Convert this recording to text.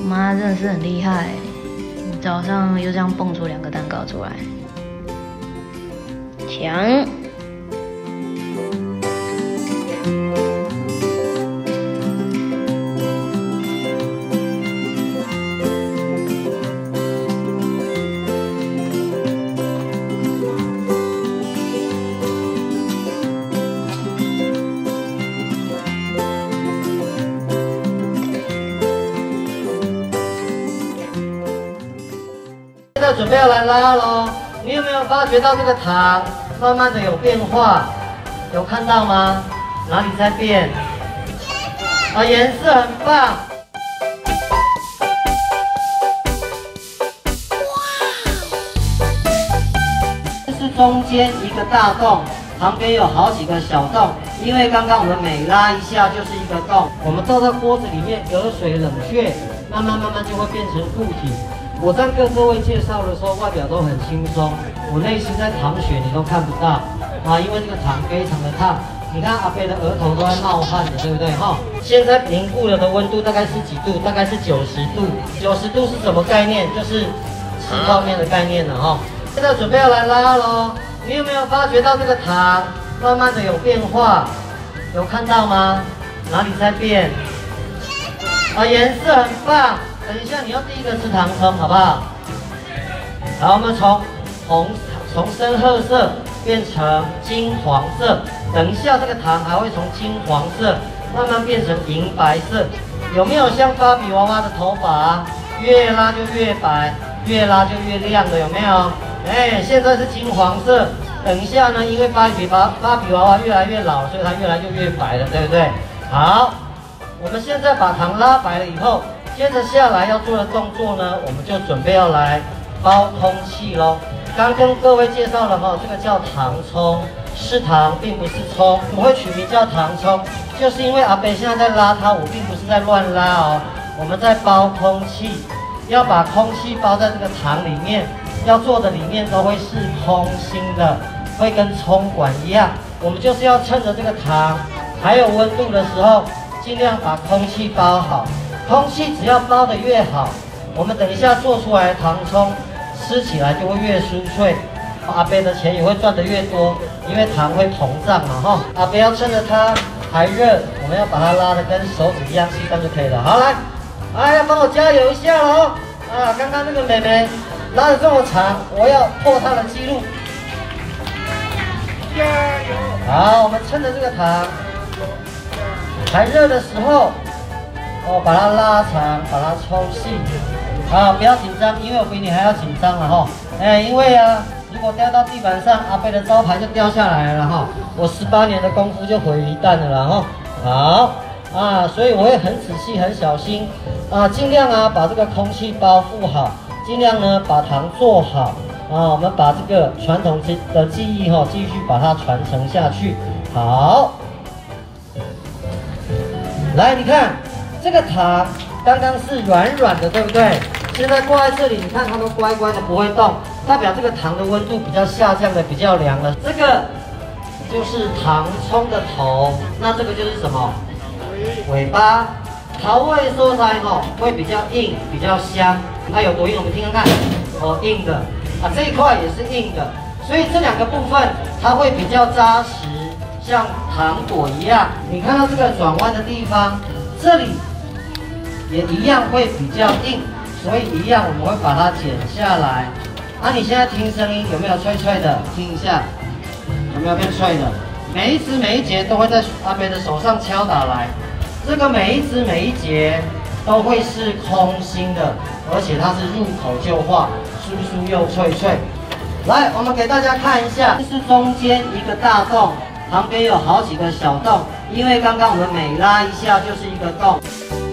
妈真的是很厉害，早上又这样蹦出2个蛋糕出来，强！ 现在准备要来拉咯，你有没有发觉到这个糖慢慢的有变化？有看到吗？哪里在变？啊，颜色很棒！这是中间一个大洞，旁边有好几个小洞，因为刚刚我们每拉一下就是一个洞，我们倒到锅子里面隔水冷却，慢慢就会变成固体。我在跟各位介绍的时候，外表都很轻松，我内心在淌血，你都看不到啊，因为这个糖非常的烫。你看阿伯的额头都在冒汗的，对不对哈？现在凝固了的温度大概是几度？大概是90度。90度是什么概念？就是吃泡面的概念了哈。现在准备要来拉咯，你有没有发觉到这个糖慢慢的有变化？有看到吗？哪里在变？啊，颜色很棒。等一下，你要第一个吃糖葱，好不好？好，我们从深褐色变成金黄色，等一下这个糖还会从金黄色慢慢变成银白色，有没有像芭比娃娃的头发啊？越拉就越白，越拉就越亮的，有没有？哎，现在是金黄色，等一下呢，因为芭比娃娃越来越老，所以它越来就越白了，对不对？好，我们现在把糖拉白了以后。接着下来要做的动作呢，我们就准备要来包空气咯。刚跟各位介绍了哈，这个叫糖葱，是糖并不是葱。我会取名叫糖葱，就是因为阿北现在在拉它，我并不是在乱拉哦，我们在包空气，要把空气包在这个糖里面，要做的里面都会是空心的，会跟葱管一样。我们就是要趁着这个糖还有温度的时候，尽量把空气包好。空气只要包得越好，我们等一下做出来的糖葱吃起来就会越酥脆，阿伯的钱也会赚得越多，因为糖会膨胀嘛哈。阿伯要趁着它还热，我们要把它拉得跟手指一样细，这样就可以了。好，来，哎呀，帮我加油一下喽！啊，刚刚那个妹妹拉得这么长，我要破她的记录。加油！好，我们趁着这个糖还热的时候。把它拉长，把它抽细，啊，不要紧张，因为我比你还要紧张了哈。哎，因为啊，如果掉到地板上，阿伯的招牌就掉下来了哈。我18年的功夫就毁于一旦了啦哈。好啊，所以我会很仔细、很小心啊，尽量啊把这个空气包覆好，尽量呢把糖做好啊。我们把这个传统的技艺哈，继续把它传承下去。好，来，你看。这个糖刚刚是软软的，对不对？现在挂在这里，你看它都乖乖的不会动，代表这个糖的温度比较下降的比较凉了。这个就是糖葱的头，那这个就是什么？尾巴。桃味蔬菜吼会比较硬，比较香。它有多硬？我们听看看。哦，硬的啊，这一块也是硬的，所以这2个部分它会比较扎实，像糖果一样。你看到这个转弯的地方，这里。也一样会比较硬，所以一样我们会把它剪下来。啊，你现在听声音有没有脆脆的？听一下，有没有变脆的？每一枝每一节都会在阿伯的手上敲打来，这个每一枝每一节都会是空心的，而且它是入口就化，酥酥又脆脆。来，我们给大家看一下，这是中间一个大洞，旁边有好几个小洞，因为刚刚我们每拉一下就是一个洞。